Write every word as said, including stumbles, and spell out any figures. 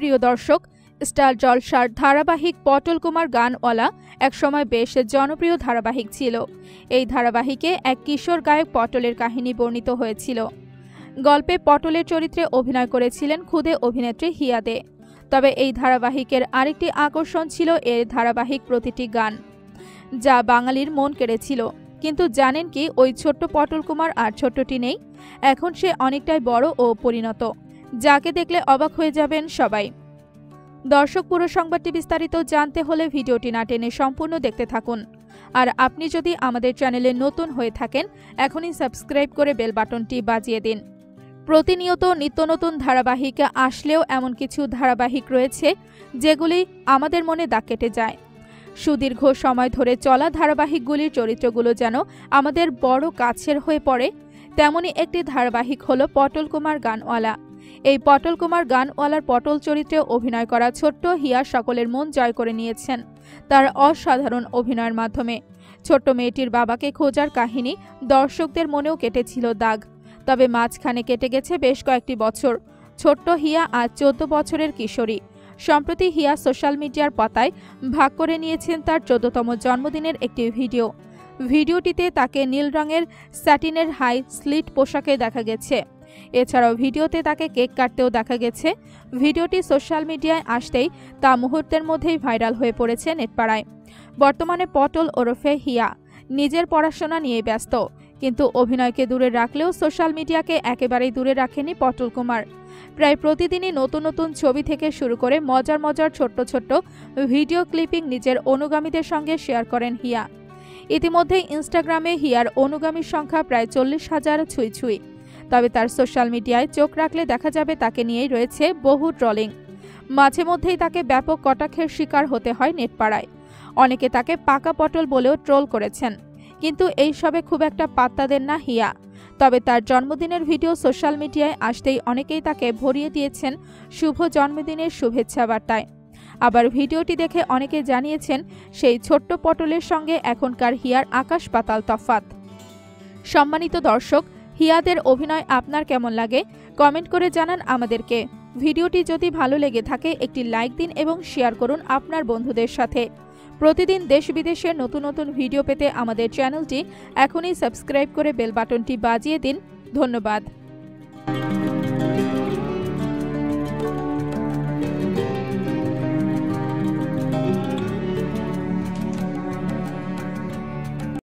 প্রিয় দর্শক, স্টার জলসার ধারাবাহিক পটল কুমার গানওয়ালা একসময় বেশ জনপ্রিয় ধারাবাহিক ছিল। এই ধারাবাহিকে এক কিশোর গায়ক পটলের কাহিনী বর্ণিত হয়েছিল। গল্পে পটলের চরিত্রে অভিনয় করেছিলেন খুদে অভিনেত্রী হিয়া দে। তবে এই ধারাবাহিকের আরেকটি আকর্ষণ ছিল এর ধারাবাহিক প্রতিটি গান, যা বাঙালির মন কেড়েছিল। কিন্তু জানেন কি, ওই ছোট্ট পটল কুমার আর ছোট্টটি নেই। এখন সে অনেকটাই বড় ও পরিণত, যাকে দেখলে অবাক হয়ে যাবেন সবাই। দর্শক, পুরো সংবাদটি বিস্তারিত জানতে হলে ভিডিওটি না টেনে সম্পূর্ণ দেখতে থাকুন। আর আপনি যদি আমাদের চ্যানেলে নতুন হয়ে থাকেন, এখনই সাবস্ক্রাইব করে বেল বাটনটি বাজিয়ে দিন। প্রতিনিয়ত নিত্য নতুন ধারাবাহিক আসলেও এমন কিছু ধারাবাহিক রয়েছে যেগুলি আমাদের মনে দাগ কেটে যায়। সুদীর্ঘ সময় ধরে চলা ধারাবাহিকগুলির চরিত্রগুলো যেন আমাদের বড় কাছের হয়ে পড়ে। তেমনি একটি ধারাবাহিক হলো পটল কুমার গানওয়ালা। এই পটল কুমার গানওয়ালার পটল চরিত্রে অভিনয় করা ছোট্ট হিয়া সকলের মন জয় করে নিয়েছেন তার অসাধারণ অভিনয়ের মাধ্যমে। ছোট্ট মেয়েটির বাবাকে খোঁজার কাহিনী দর্শকদের মনেও কেটেছিল দাগ। তবে মাঝখানে কেটে গেছে বেশ কয়েকটি বছর। ছোট্ট হিয়া আজ চোদ্দ বছরের কিশোরী। সম্প্রতি হিয়া সোশ্যাল মিডিয়ার পাতায় ভাগ করে নিয়েছেন তার চোদ্দতম জন্মদিনের একটি ভিডিও। ভিডিওটিতে তাকে নীল রঙের স্যাটিনের হাই স্লিট পোশাকে দেখা গেছে। এছাড়াও ভিডিওতে তাকে কেক কাটতেও দেখা গেছে। ভিডিওটি সোশ্যাল মিডিয়ায় আসতেই তা মুহূর্তের মধ্যেই ভাইরাল হয়ে পড়েছে নেটপাড়ায়। বর্তমানে পটল ওরফে হিয়া নিজের পড়াশোনা নিয়ে ব্যস্ত, কিন্তু অভিনয়কে দূরে রাখলেও সোশ্যাল মিডিয়াকে একেবারেই দূরে রাখেনি পটল কুমার। প্রায় প্রতিদিনই নতুন নতুন ছবি থেকে শুরু করে মজার মজার ছোট্ট ছোট্ট ভিডিও ক্লিপিং নিজের অনুগামীদের সঙ্গে শেয়ার করেন হিয়া। ইতিমধ্যে ইনস্টাগ্রামে হিয়ার অনুগামীর সংখ্যা প্রায় চল্লিশ হাজার ছুঁই ছুঁই। তবে তার সোশ্যাল মিডিয়ায় চোখ রাখলে দেখা যাবে তাকে নিয়েই রয়েছে বহু ট্রলিং। মাঝে মধ্যেই তাকে ব্যাপক কটাক্ষের শিকার হতে হয় নেটপাড়ায়। অনেকে তাকে পাকা পটল বলেও ট্রোল করেছেন, কিন্তু এই সবে খুব একটা পাত্তা দেন না হিয়া। তবে তার জন্মদিনের ভিডিও সোশ্যাল মিডিয়ায় আসতেই অনেকেই তাকে ভরিয়ে দিয়েছেন শুভ জন্মদিনের শুভেচ্ছা বার্তায়। আবার ভিডিওটি দেখে অনেকে জানিয়েছেন সেই ছোট্ট পটলের সঙ্গে এখনকার হিয়ার আকাশ পাতাল তফাৎ। সম্মানিত দর্শক, হিয়াদের অভিনয় আপনার কেমন লাগে কমেন্ট করে জানান আমাদেরকে। ভিডিওটি যদি ভালো লেগে থাকে একটি লাইক দিন এবং শেয়ার করুন আপনার বন্ধুদের সাথে। প্রতিদিন দেশ বিদেশের নতুন নতুন ভিডিও পেতে আমাদের চ্যানেলটি এখনই সাবস্ক্রাইব করে বেল বাটনটি বাজিয়ে দিন। ধন্যবাদ।